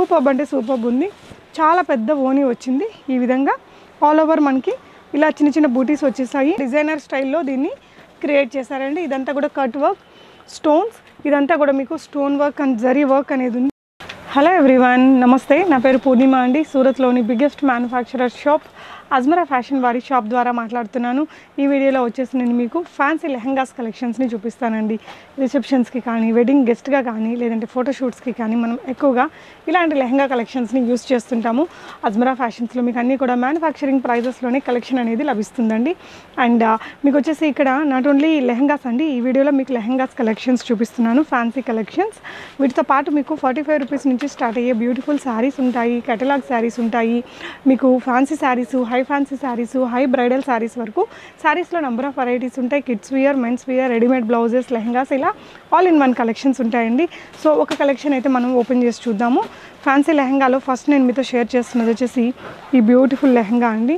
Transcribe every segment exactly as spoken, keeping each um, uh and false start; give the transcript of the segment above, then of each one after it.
Superb అంటే superb ఉంది. చాలా పెద్ద ఓనీ వచ్చింది. ఈ విధంగా ఆల్ ఓవర్ మనకి ఇలా చిన్న చిన్న బూటీస్ వచ్చేసాయి. డిజైనర్ స్టైల్లో దీన్ని క్రియేట్ చేశారండి. ఇదంతా కూడా కట్ వర్క్, స్టోన్స్, ఇదంతా కూడా మీకు stone work and zari work అనేది ఉంది. Hello everyone, namaste. నా పేరు పూర్ణిమ అండి. సూరత్లోని biggest manufacturer shop Ajmera fashion వారి షాప్ ద్వారా మాట్లాడుతున్నాను. ఈ వీడియోలో వచ్చేసి నేను మీకు ఫ్యాన్సీ లెహంగాస్ కలెక్షన్స్ని చూపిస్తానండి. రిసెప్షన్స్కి కానీ, వెడ్డింగ్ గెస్ట్గా కానీ, లేదంటే ఫోటోషూట్స్కి కానీ మనం ఎక్కువగా ఇలాంటి లెహంగా కలెక్షన్స్ని యూస్ చేస్తుంటాము. అజ్మరా ఫ్యాషన్స్లో మీకు అన్నీ కూడా మ్యానుఫ్యాక్చరింగ్ ప్రైజెస్లోనే కలెక్షన్ అనేది లభిస్తుందండి. అండ్ మీకు వచ్చేసి ఇక్కడ నాట్ ఓన్లీ లెహంగాస్ అండి, ఈ వీడియోలో మీకు లెహంగాస్ కలెక్షన్స్ చూపిస్తున్నాను, ఫ్యాన్సీ కలెక్షన్స్. వీటితో పాటు మీకు ఫార్టీ ఫైవ్ రూపీస్ నుంచి స్టార్ట్ అయ్యే బ్యూటిఫుల్ శారీస్ ఉంటాయి, కేటలాగ్ శారీస్ ఉంటాయి, మీకు fancy saris, high fancy saris, high bridal saris వరకు శారీస్లో నెంబర్ ఆఫ్ వెరైటీస్ ఉంటాయి. Kids wear, men's wear, readymade blouses, lehengas, ఇలా ఆల్ ఇన్ వన్ కలెక్షన్స్ ఉంటాయండి. సో ఒక కలెక్షన్ అయితే మనం ఓపెన్ చేసి చూద్దాము. ఫ్యాన్సీ లెహంగాలో ఫస్ట్ నేను మీతో షేర్ చేస్తున్నది వచ్చేసి ఈ బ్యూటిఫుల్ లెహంగా అండి.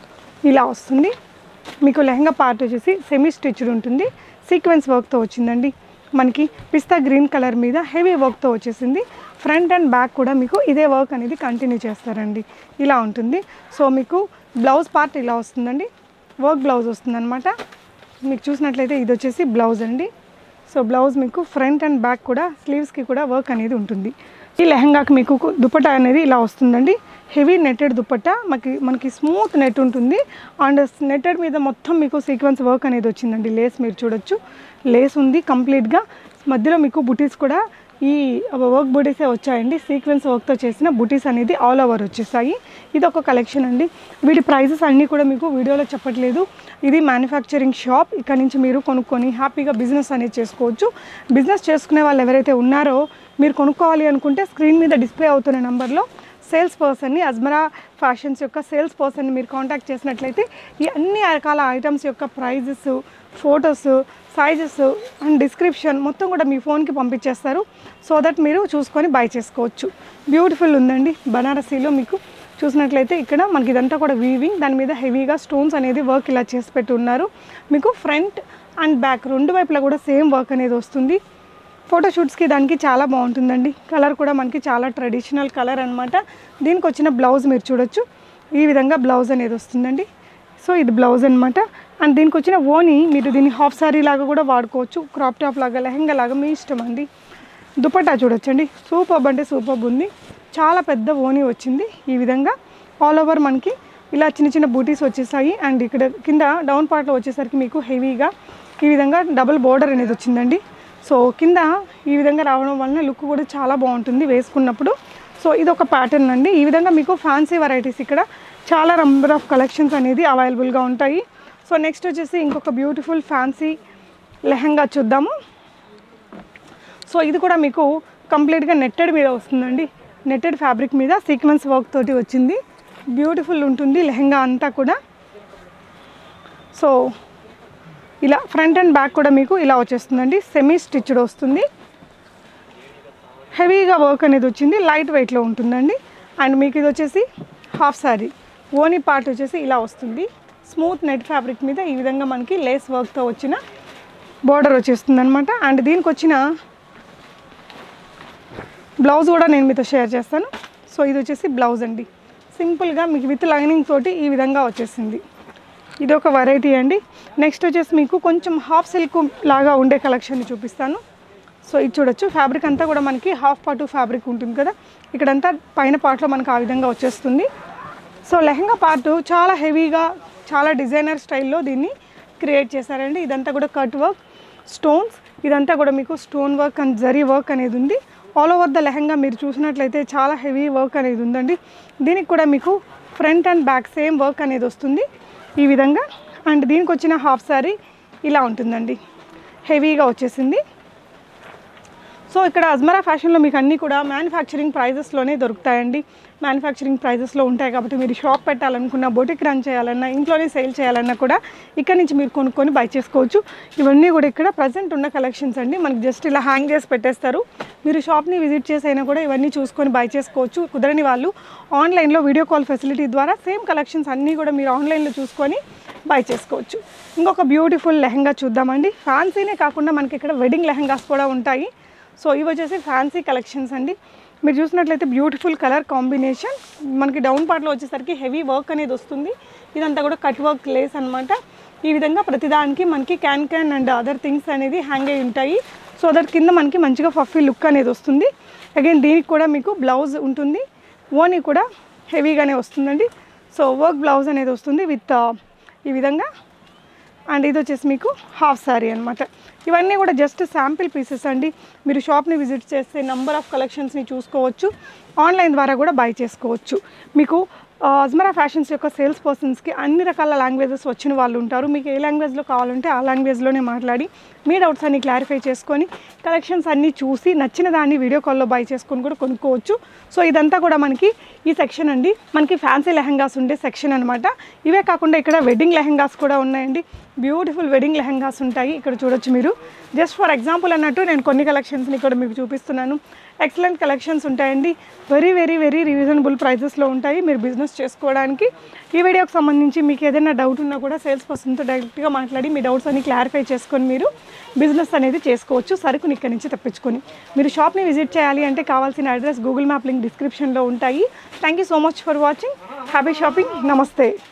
ఇలా వస్తుంది. మీకు లెహంగా పార్ట్ వచ్చేసి సెమీ స్టిచ్డ్ ఉంటుంది, సీక్వెన్స్ వర్క్తో వచ్చిందండి. మనకి పిస్తా గ్రీన్ కలర్ మీద హెవీ వర్క్తో వచ్చేసింది. ఫ్రంట్ అండ్ బ్యాక్ కూడా మీకు ఇదే వర్క్ అనేది కంటిన్యూ చేస్తారండి. ఇలా ఉంటుంది. సో మీకు బ్లౌజ్ పార్ట్ ఇలా వస్తుందండి, వర్క్ బ్లౌజ్ వస్తుందన్నమాట. మీకు చూసినట్లయితే ఇది వచ్చేసి బ్లౌజ్ అండి. సో బ్లౌజ్ మీకు ఫ్రంట్ అండ్ బ్యాక్ కూడా స్లీవ్స్కి కూడా వర్క్ అనేది ఉంటుంది. ఈ లెహంగాకి మీకు దుపట్టా అనేది ఇలా వస్తుందండి. హెవీ నెట్టెడ్ దుపట్టా, మనకి మనకి స్మూత్ నెట్ ఉంటుంది. అండ్ నెట్టెడ్ మీద మొత్తం మీకు సీక్వెన్స్ వర్క్ అనేది వచ్చిందండి. లేస్ మీరు చూడొచ్చు, లేస్ ఉంది కంప్లీట్గా. మధ్యలో మీకు బుటీస్ కూడా ఈ వర్క్ బుటీసే వచ్చాయండి. సీక్వెన్స్ వర్క్తో చేసిన బుటీస్ అనేది ఆల్ ఓవర్ వచ్చేసాయి. ఇది ఒక కలెక్షన్ అండి. వీటి ప్రైజెస్ అన్నీ కూడా మీకు వీడియోలో చెప్పట్లేదు. ఇది మ్యానుఫ్యాక్చరింగ్ షాప్. ఇక్కడ నుంచి మీరు కొనుక్కొని హ్యాపీగా బిజినెస్ అనేది చేసుకోవచ్చు. బిజినెస్ చేసుకునే వాళ్ళు ఎవరైతే ఉన్నారో, మీరు కొనుక్కోవాలి అనుకుంటే స్క్రీన్ మీద డిస్ప్లే అవుతున్న నెంబర్లో సేల్స్ పర్సన్ని, అజ్మరా ఫ్యాషన్స్ యొక్క సేల్స్ పర్సన్ని మీరు కాంటాక్ట్ చేసినట్లయితే ఈ అన్ని రకాల ఐటమ్స్ యొక్క prices, photos, sizes and description మొత్తం కూడా మీ ఫోన్కి పంపించేస్తారు. సో దట్ మీరు చూసుకొని బై చేసుకోవచ్చు. బ్యూటిఫుల్ ఉందండి. బనారసీలో మీకు చూసినట్లయితే ఇక్కడ మనకి ఇదంతా కూడా వీవింగ్, దాని మీద హెవీగా స్టోన్స్ అనేది వర్క్ ఇలా చేసి పెట్టి ఉన్నారు. మీకు ఫ్రంట్ అండ్ బ్యాక్ రెండు వైపులా కూడా సేమ్ వర్క్ అనేది వస్తుంది. ఫోటోషూట్స్కి దానికి చాలా బాగుంటుందండి. కలర్ కూడా మనకి చాలా ట్రెడిషనల్ కలర్ అనమాట. దీనికి వచ్చిన బ్లౌజ్ మీరు చూడొచ్చు, ఈ విధంగా బ్లౌజ్ అనేది వస్తుందండి. సో ఇది బ్లౌజ్ అనమాట. అండ్ దీనికి వచ్చిన ఓని మీరు దీన్ని హాఫ్ సారీ లాగా కూడా వాడుకోవచ్చు, క్రాప్ టాప్ లాగా, లెహంగా లాగా, మీ ఇష్టం అండి. దుపట్టా చూడొచ్చండి, సూపర్బ్ అంటే సూపర్బ్ ఉంది. చాలా పెద్ద ఓని వచ్చింది. ఈ విధంగా ఆల్ ఓవర్ మనకి ఇలా చిన్న చిన్న బూటీస్ వచ్చేసాయి. అండ్ ఇక్కడ కింద డౌన్ పార్ట్లో వచ్చేసరికి మీకు హెవీగా ఈ విధంగా డబుల్ బోర్డర్ అనేది వచ్చిందండి. సో కింద ఈ విధంగా రావడం వలన లుక్ కూడా చాలా బాగుంటుంది వేసుకున్నప్పుడు. సో ఇది ఒక ప్యాటర్న్ అండి. ఈ విధంగా మీకు ఫ్యాన్సీ వెరైటీస్ ఇక్కడ చాలా నెంబర్ ఆఫ్ కలెక్షన్స్ అనేది అవైలబుల్గా ఉంటాయి. సో నెక్స్ట్ వచ్చేసి ఇంకొక బ్యూటిఫుల్ ఫ్యాన్సీ లెహంగా చూద్దాము. సో ఇది కూడా మీకు కంప్లీట్గా నెట్టెడ్ మీద వస్తుందండి. నెట్టెడ్ ఫ్యాబ్రిక్ మీద సీక్వెన్స్ వర్క్ తోటి వచ్చింది. బ్యూటిఫుల్ ఉంటుంది లెహంగా అంతా కూడా. సో ఇలా ఫ్రంట్ అండ్ బ్యాక్ కూడా మీకు ఇలా వచ్చేస్తుందండి. సెమీ స్టిచ్డ్ వస్తుంది. హెవీగా వర్క్ అనేది వచ్చింది, లైట్ వెయిట్లో ఉంటుందండి. అండ్ మీకు ఇది వచ్చేసి హాఫ్ సారీ, ఓనీ పార్ట్ వచ్చేసి ఇలా వస్తుంది. స్మూత్ నెట్ ఫ్యాబ్రిక్ మీద ఈ విధంగా మనకి లేస్ వర్క్తో వచ్చిన బోర్డర్ వచ్చేస్తుంది అనమాట. అండ్ దీనికి వచ్చిన బ్లౌజ్ కూడా నేను మీతో షేర్ చేస్తాను. సో ఇది వచ్చేసి బ్లౌజ్ అండి. సింపుల్గా మీకు విత్ లైనింగ్ తోటి ఈ విధంగా వచ్చేసింది. ఇది ఒక వెరైటీ అండి. నెక్స్ట్ వచ్చేసి మీకు కొంచెం హాఫ్ సిల్క్ లాగా ఉండే కలెక్షన్ని చూపిస్తాను. సో ఇది చూడొచ్చు, ఫ్యాబ్రిక్ అంతా కూడా మనకి హాఫ్ పార్ట్ ఫ్యాబ్రిక్ ఉంటుంది కదా, ఇక్కడంతా పైన పార్ట్లో మనకు ఆ విధంగా వచ్చేస్తుంది. సో లెహంగా పార్ట్ చాలా హెవీగా, చాలా డిజైనర్ స్టైల్లో దీన్ని క్రియేట్ చేశారండి. ఇదంతా కూడా కట్ వర్క్, స్టోన్స్, ఇదంతా కూడా మీకు stone work and zari work అనేది ఉంది. ఆల్ ఓవర్ ద లెహంగా మీరు చూసినట్లయితే చాలా హెవీ వర్క్ అనేది ఉందండి. దీనికి కూడా మీకు front and back same work అనేది వస్తుంది ఈ విధంగా. అండ్ దీనికి వచ్చిన హాఫ్ సారీ ఇలా ఉంటుందండి, హెవీగా వచ్చేసింది. సో ఇక్కడ అజ్మరా ఫ్యాషన్లో మీకు అన్నీ కూడా మ్యానుఫ్యాక్చరింగ్ ప్రైజెస్లోనే దొరుకుతాయండి. మ్యానుఫ్యాక్చరింగ్ ప్రైజెస్లో ఉంటాయి కాబట్టి మీరు షాప్ పెట్టాలనుకున్నా, బొటిక్ రన్ చేయాలన్నా, ఇంట్లోనే సేల్ చేయాలన్నా కూడా ఇక్కడ నుంచి మీరు కొనుక్కొని బై చేసుకోవచ్చు. ఇవన్నీ కూడా ఇక్కడ ప్రజెంట్ ఉన్న కలెక్షన్స్ అండి. మనకి జస్ట్ ఇలా హ్యాంగ్ చేసి పెట్టేస్తారు. మీరు షాప్ని విజిట్ చేసి అయినా కూడా ఇవన్నీ చూసుకొని బై చేసుకోవచ్చు. కుదరని వాళ్ళు ఆన్లైన్లో వీడియో కాల్ ఫెసిలిటీ ద్వారా సేమ్ కలెక్షన్స్ అన్నీ కూడా మీరు ఆన్లైన్లో చూసుకొని బై చేసుకోవచ్చు. ఇంకొక బ్యూటిఫుల్ లెహంగా చూద్దామండి. ఫ్యాన్సీనే కాకుండా మనకి ఇక్కడ వెడ్డింగ్ లెహంగాస్ కూడా ఉంటాయి. సో ఇవి వచ్చేసి ఫ్యాన్సీ కలెక్షన్స్ అండి. మీరు చూసినట్లయితే బ్యూటిఫుల్ కలర్ కాంబినేషన్. మనకి డౌన్ పార్ట్లో వచ్చేసరికి హెవీ వర్క్ అనేది వస్తుంది. ఇదంతా కూడా కట్ వర్క్ లేస్ అనమాట. ఈ విధంగా ప్రతిదానికి మనకి can can and other things అనేది హ్యాంగ్ అయి ఉంటాయి. సో దట్ కింద మనకి మంచిగా ఫఫీ లుక్ అనేది వస్తుంది. అగైన్ దీనికి కూడా మీకు బ్లౌజ్ ఉంటుంది. ఓనీ కూడా హెవీగానే వస్తుందండి. సో వర్క్ బ్లౌజ్ అనేది వస్తుంది విత్ ఈ విధంగా. అండ్ ఇది వచ్చేసి మీకు హాఫ్ సారీ అనమాట. ఇవన్నీ కూడా జస్ట్ శాంపిల్ పీసెస్ అండి. మీరు షాప్ని విజిట్ చేస్తే నెంబర్ ఆఫ్ కలెక్షన్స్ని చూసుకోవచ్చు. ఆన్లైన్ ద్వారా కూడా బై చేసుకోవచ్చు. మీకు అజ్మరా ఫ్యాషన్స్ యొక్క సేల్స్ పర్సన్స్కి అన్ని రకాల లాంగ్వేజెస్ వచ్చిన వాళ్ళు ఉంటారు. మీకు ఏ లాంగ్వేజ్లో కావాలంటే ఆ లాంగ్వేజ్లోనే మాట్లాడి మీ డౌట్స్ అన్ని క్లారిఫై చేసుకొని కలెక్షన్స్ అన్నీ చూసి నచ్చిన దాన్ని వీడియో కాల్లో బై చేసుకొని కూడా కొనుక్కోవచ్చు. సో ఇదంతా కూడా మనకి ఈ సెక్షన్ అండి. మనకి ఫ్యాన్సీ లెహంగాస్ ఉండే సెక్షన్ అనమాట. ఇవే కాకుండా ఇక్కడ వెడ్డింగ్ లెహంగాస్ కూడా ఉన్నాయండి. బ్యూటిఫుల్ వెడ్డింగ్ లెహంగాస్ ఉంటాయి. ఇక్కడ చూడొచ్చు మీరు. జస్ట్ ఫర్ ఎగ్జాంపుల్ అన్నట్టు నేను కొన్ని కలెక్షన్స్ని ఇక్కడ మీకు చూపిస్తున్నాను. ఎక్సలెంట్ కలెక్షన్స్ ఉంటాయండి. వెరీ వెరీ వెరీ రీజనబుల్ ప్రైజెస్లో ఉంటాయి మీరు బిజినెస్ చేసుకోవడానికి. ఈ వీడియోకి సంబంధించి మీకు ఏదైనా డౌట్ ఉన్నా కూడా సేల్స్ పర్సన్తో డైరెక్ట్గా మాట్లాడి మీ డౌట్స్ అన్ని క్లారిఫై చేసుకొని మీరు బిజినెస్ అనేది చేసుకోవచ్చు. సరుకుని ఇక్కడి నుంచి తెప్పించుకొని మీరు షాప్ని విజిట్ చేయాలి అంటే కావాల్సిన అడ్రస్ గూగుల్ మ్యాప్ లింక్ డిస్క్రిప్షన్లో ఉంటాయి. Thank you so much for watching. Happy shopping. నమస్తే.